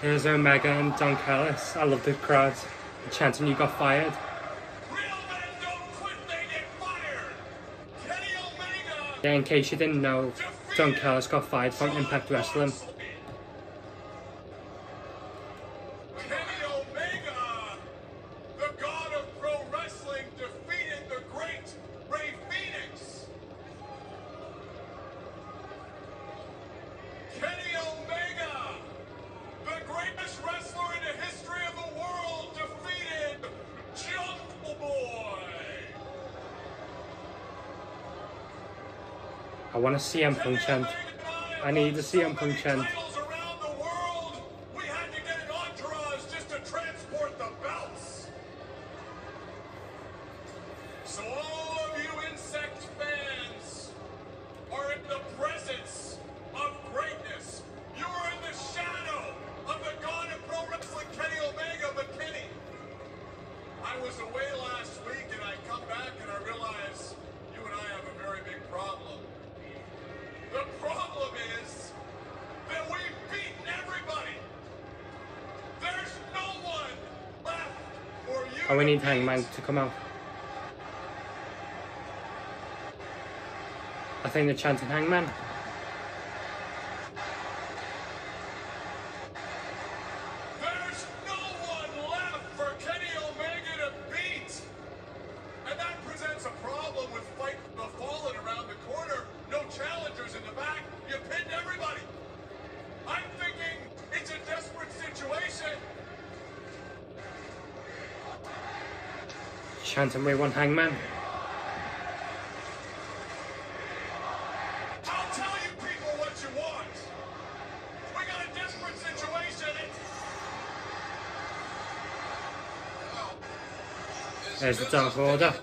Here's Omega and Don Callis. I love the crowd chanting, "You got fired." Real men don't quit, they get fired. Kenny Omega. Yeah, in case you didn't know, Don Callis got fired from Impact Wrestling. Kenny Omega, the god of pro wrestling, defeated the great Rey Fenix. Kenny Omega, the greatest wrestler in the history of the world, defeated Jungle Boy. I want to see CM Punk chant. I need to see CM Punk chant. Titles around the world. We had to get an entourage just to transport the belts. So all of you insect fans are in the presence of greatness. You are in the shadow of the god of pro wrestling, Kenny Omega. But Kenny, I was away last week and I come back and I realize you and I have a very big problem. The problem is that we've beaten everybody. There's no one left for you. Oh, we need Hangman to come out. I think they're chanting Hangman. There's no one left for Kenny Omega to beat. And that presents a problem with Fight the Fallen around the corner. No challengers in the back. You pinned everybody. I'm thinking it's a desperate situation. Chanting, "We want Hangman." I'll tell you people what you want. We got a desperate situation. There's the Dark Order.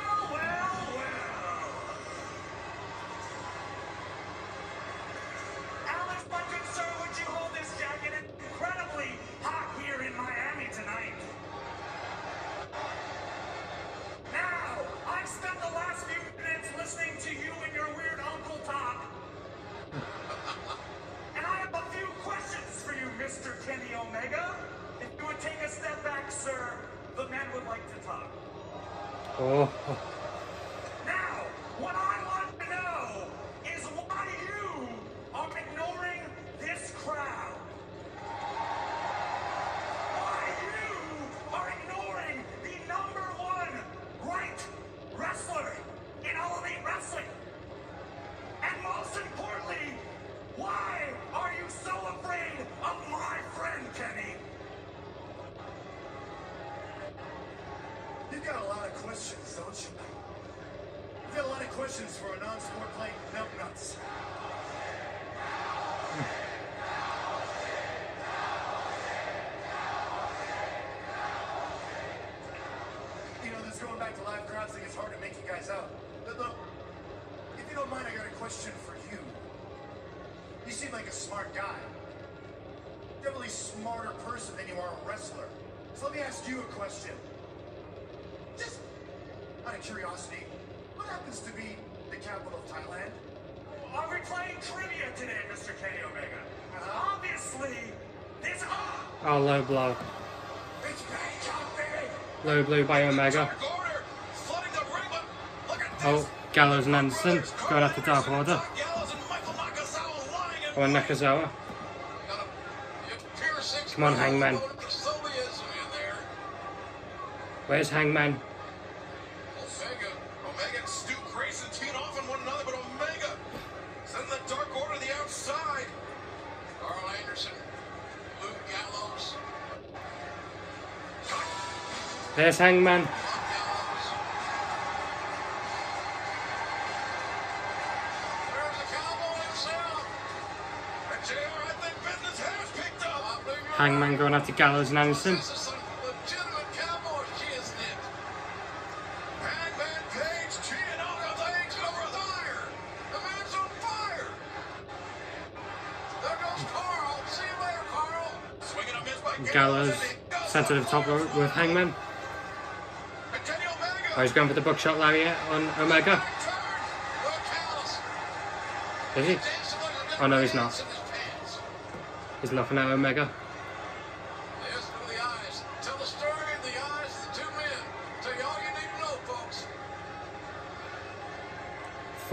Alex, my good sir, would you hold this jacket? It's incredibly hot here in Miami tonight. Now, I've spent the last few minutes listening to you and your weird uncle talk. And I have a few questions for you, Mr. Kenny Omega. If you would take a step back, sir, the men would like to talk. Oh, Now, what I want to know is why you are ignoring this crowd. Why you are ignoring the #1 ranked wrestler in All Elite Wrestling. And most importantly, why are you so afraid of my friend, Kenny? You've got a lot of questions, don't you? You've got a lot of questions for a non-sport playing nuts. You know, this going back to live crowds thing, it's hard to make you guys out. But look, if you don't mind, I got a question for you. You seem like a smart guy. Definitely smarter person than you are a wrestler. So let me ask you a question. Just out of curiosity, what happens to be the capital of Thailand? Are we playing trivia today, Mr. Kenny Omega? Obviously, this oh, low blow. it's Page out there. Low blow by Omega. Flooding the ring, but look at this. Oh, Gallows and Anderson going after Dark Order. Gallows and Michael Nakazawa lying in Oh, and Nakazawa. Come on, Hangman. Where's Hangman? Omega and Stu Grayson teeing off on one another, but Omega sending the Dark Order to the outside. Carl Anderson, Luke Gallows. There's Hangman. There's the Cowboy himself. And JR, I think business has picked up. Hangman going after Gallows and Anderson. This is some legitimate Cowboy shiznit. Hangman Page cheating out of things over there. The man's on fire. There goes Carl. See you later, Carl. Swinging a miss by Gallows sent to the top rope with Hangman. And Kenny Omega. Oh, he's going for the buckshot lariat on Omega. Is he? Oh no, he's not. He's laughing at Omega.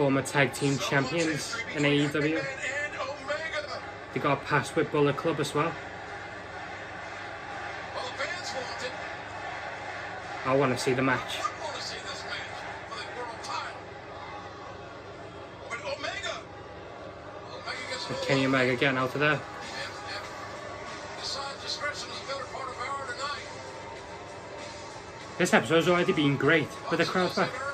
former tag team champions in AEW. They got a pass with Bullet Club as well. I want to see the match. With Kenny Omega getting out of there. This episode's already been great with the crowd back.